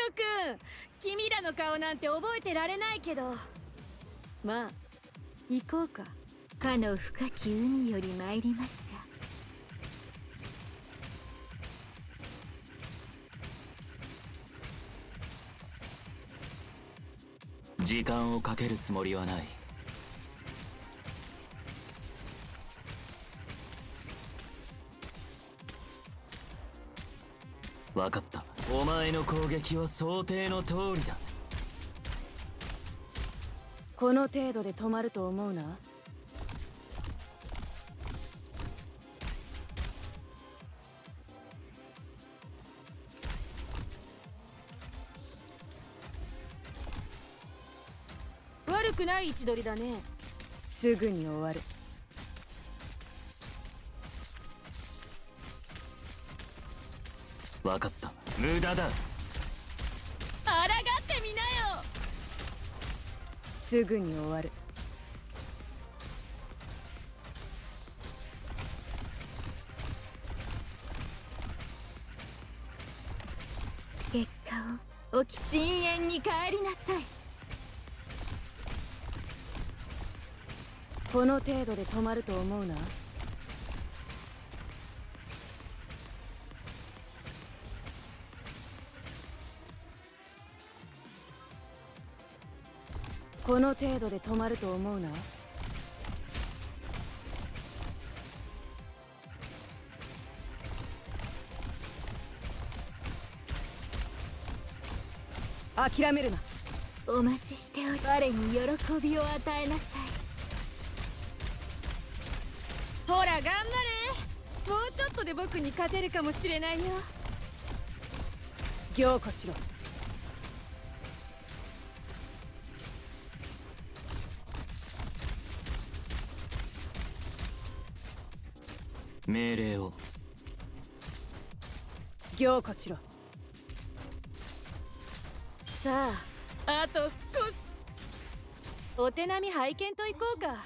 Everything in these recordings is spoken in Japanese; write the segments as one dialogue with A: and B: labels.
A: 君、君らの顔なんて覚えてられないけど、まあ行こうか。
B: かの深き海より参りました。
C: 時間をかけるつもりはない。分かった。お前の攻撃は想定の通りだ。
A: この程度で止まると思うな。悪くない位置取りだね。すぐに終わる。
C: 分かった。無駄だ。
A: 抗ってみなよ。すぐに終わる。
B: 結果をおき深淵に帰りなさい。
A: この程度で止まると思うな。この程度で止まると思うな。諦めるな。
B: お待ちしており、我に喜びを与えなさい。
A: ほら頑張れ。もうちょっとで僕に勝てるかもしれないよ。凝固しろ。
C: 命令を。
A: 凝固しろ。さあ、あと少し。お手並み拝見といこうか。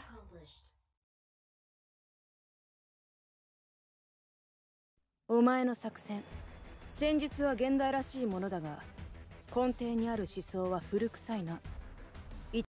A: お前の作戦、戦術は現代らしいものだが、根底にある思想は古臭いな。